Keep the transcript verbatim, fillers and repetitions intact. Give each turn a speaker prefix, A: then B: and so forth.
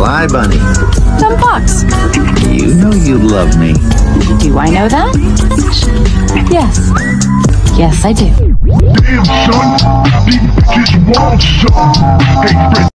A: lie, Bunny?
B: Some bucks.
A: You know you love me.
B: Do I know that? Yes. Yes, I do.
C: Damn, son, these bitches want some. Hey, friend.